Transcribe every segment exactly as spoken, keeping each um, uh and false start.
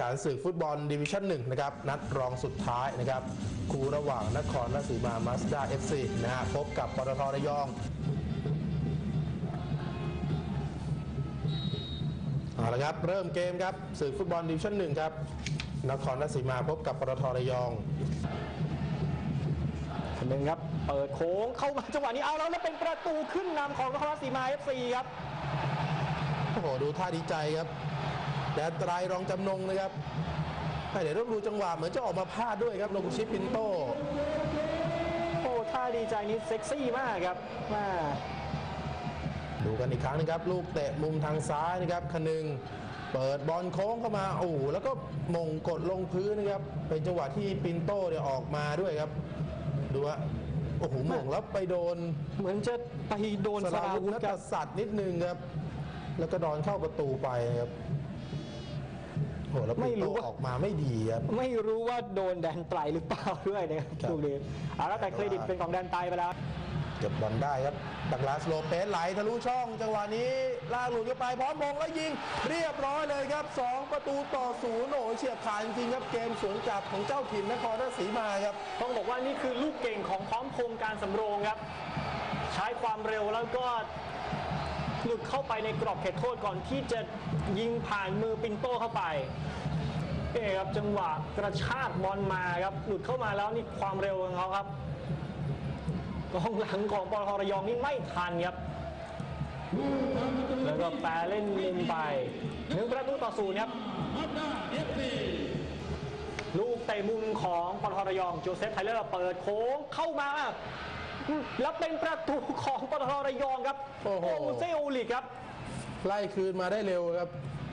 ขันศึกฟุตบอลดิวิชั่นหนึ่งนะครับนัดรองสุดท้ายนะครับคู่ระหว่างนครราชสีมามาสด้า เอฟ ซี นะฮะพบกับปตท.ระยองเอาละครับเริ่มเกมครับศึกฟุตบอลดิวิชั่นหนึ่งครับนครราชสีมาพบกับปตท.ระยองคนหนึ่งครับเปิดโค้งเข้ามาจังหวะนี้เอาแล้วแล้วเป็นประตูขึ้นนำของนครราชสีมา เอฟ ซี ครับโอ้โหดูท่าดีใจครับแดนไตรรองจำนงนะครับเดี๋ยวต้องดูจังหวะเหมือนจะออกมาพลาดด้วยครับโลกุชิปินโตโอ้ท่าดีใจนี้เซ็กซี่มากครับมาดูกันอีกครั้งนึงครับลูกเตะมุมทางซ้ายนะครับคนึงเปิดบอลโค้งเข้ามาโอ้โหแล้วก็มงกดลงพื้นนะครับเป็นจังหวะที่ปินโตเนี่ยออกมาด้วยครับดูว่าโอ้โหมงแล้วไปโดนเหมือนจะไปโดนสราวุธนัทสัตว์นิดนึงครับแล้วก็ดอนเข้าประตูไปครับโอ้แล้วปินโตออกมาไม่ดีครับไม่รู้ว่าโดนแดนไตรหรือเปล่าด้วยนะครับดูดีเอาแล้วแต่เครดิตเป็นของแดนไตรไปแล้วเก็บบอลได้ครับดักลาสโลเปสไหลทะลุช่องจังหวะนี้ลากหลุดเข้าไปพร้อมมงแล้วยิงเรียบร้อยเลยครับสองประตูต่อศูนย์โอ้เฉียบขาดจริงครับเกมสวนกลับของเจ้าถิ่นนครราชสีมาครับต้องบอกว่านี่คือลูกเก่งของพร้อมพงษ์การสำโรงครับใช้ความเร็วแล้วก็หลุดเข้าไปในกรอบเขตโทษก่อนที่จะยิงผ่านมือปินโต้เข้าไปเอ๊ครับจังหวะกระชากบอลมาครับหลุดเข้ามาแล้วนี่ความเร็วของเขาครับกองหลังของปตท.ระยองนี่ไม่ทันครับแล้วก็แปรเล่นมุมไปหนึ่งประตูต่อศูนย์ครับลูกเตะมุมของปตท.ระยองโจเซฟไทเลอร์เปิดโค้งเข้ามาแล้วเป็นประตูของปตท.ระยองครับโอ้โหเซโอลิกครับไล่คืนมาได้เร็วครับ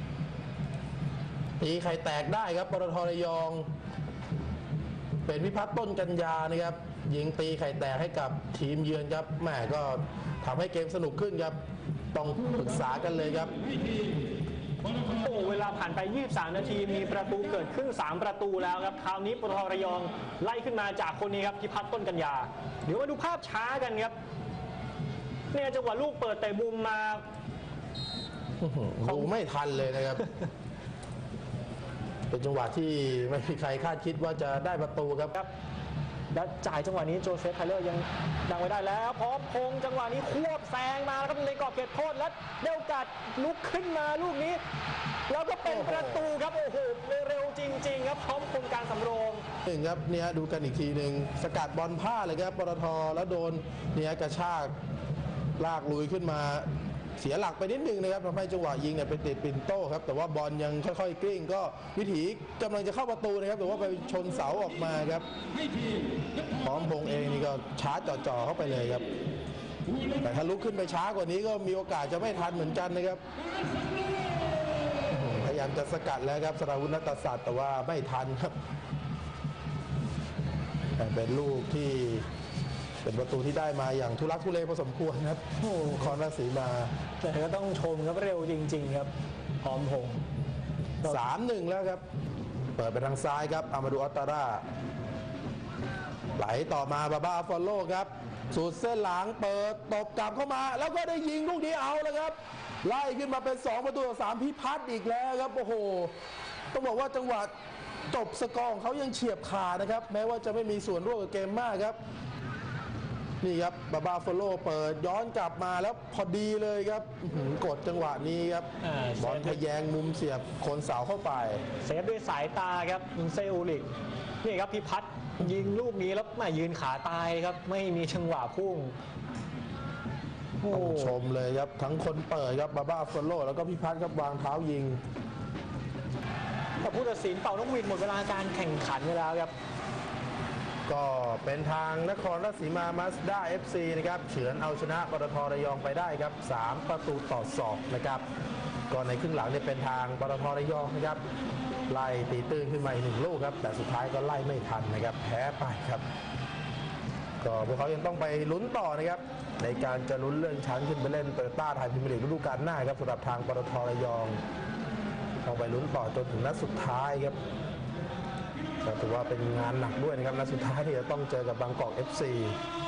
ตีไข่แตกได้ครับปตท.ระยองเป็นพิพัฒน์ต้นกัญญานะครับยิงตีไข่แตกให้กับทีมเยือนครับแหมก็ทำให้เกมสนุกขึ้นครับต้องปรึกษากันเลยครับโอ้เวลาผ่านไปยี่สิบสามนาทีมีประตูเกิดขึ้นสามประตูแล้วครับคราวนี้ปตท.ระยองไล่ขึ้นมาจากคนนี้ครับพิพัฒน์ต้นกัญญาเดี๋ยวมาดูภาพช้ากันครับเนี่ยจังหวะลูกเปิดเตะมุมมาดูไม่ทันเลยนะครับเป็นจังหวะที่ไม่มีใครคาดคิดว่าจะได้ประตูครับและจ่ายจังหวะนี้โจเซฟไทเลอร์ยังดังไว้ได้แล้วพร้อมพงจังหวะนี้ควบแซงมาแล้วครับในกรอบเขตโทษและเดลกัดลุกขึ้นมาลูกนี้แล้วก็เป็นประตูครับโอ้โหเร็วจริงๆครับพร้อมพงการสำโรงหนึ่งครับเนี่ยดูกันอีกทีหนึ่งสกัดบอลพลาดเลยครับปตท.แล้วโดนเนี่ยกระชากลากลุยขึ้นมาเสียหลักไปนิดนึงนะครับทำให้จังหวะยิงเนี่ยไปติดปินโต้ครับแต่ว่าบอลยังค่อยๆกลิ้งก็วิถีกำลังจะเข้าประตูนะครับแต่ว่าไปชนเสาออกมาครับพร้อมพงเองนี่ก็ช้าจ่อๆเข้าไปเลยครับแต่ถ้าลุกขึ้นไปช้ากว่านี้ก็มีโอกาสจะไม่ทันเหมือนกันนะครับพยายามจะสกัดแล้วครับสราวุธนัทสัตว์แต่ว่าไม่ทันครับแต่เป็นลูกที่เป็นประตูที่ได้มาอย่างทุลักทุเลพอสมควรครับโอ้คอนราชสีมาแต่ก็ต้องชมครับเร็วจริงๆครับพร้อมพงษ์สามหนึ่งแล้วครับเปิดไปทางซ้ายครับอามาดูอัตตาร่าไหลต่อมาบาบ้าฟอลโล่ครับสูดเส้นหลังเปิดตบกลับเข้ามาแล้วก็ได้ยิงลูกนี้เอาแล้วครับไล่ขึ้นมาเป็นสองประตูต่อสามพิพัฒน์อีกแล้วครับโอ้โหต้องบอกว่าจังหวะจบสกอร์ของเขายังเฉียบขาดนะครับแม้ว่าจะไม่มีส่วนร่วมกับเกมมากครับนี่ครับบาบาฟอลโล่เปิดย้อนกลับมาแล้วพอดีเลยครับกดจังหวะนี้ครับบอลทะแยงมุมเสียบโคนเสาเข้าไปเซฟด้วยสายตาครับอินเซอูลิกนี่ครับพิพัฒน์ยิงลูกนี้แล้วมายืนขาตายครับไม่มีจังหวะพุ่งต้องชมเลยครับทั้งคนเปิดครับบาบาฟอลโล่แล้วก็พิพัฒน์ครับวางเท้ายิงแต่ผู้ตัดสินเป่านกหวีดหมดเวลาการแข่งขันไปแล้วครับก็เป็นทางนครราชสีมามาสด้า เอฟ ซี นะครับเฉือนเอาชนะปตท.ระยองไปได้ครับสามประตูต่อสองนะครับก่อนในครึ่งหลังเนี่ยเป็นทางปตท.ระยองนะครับไล่ตีตื้นขึ้นมาอีกหนึ่งลูกครับแต่สุดท้ายก็ไล่ไม่ทันนะครับแพ้ไปครับก็พวกเขายังต้องไปลุ้นต่อนะครับในการจะลุ้นเลื่อนชั้นขึ้นไปเล่นโตโยต้าไทยพรีเมียร์ลีกฤดูกาลหน้าครับสำหรับทางปตท.ระยองต้องไปลุ้นต่อจนถึงนัดสุดท้ายครับก็ถือว่าเป็นงานหนักด้วยนะครับนัดสุดท้ายที่จะต้องเจอกับบางกอก เอฟ ซี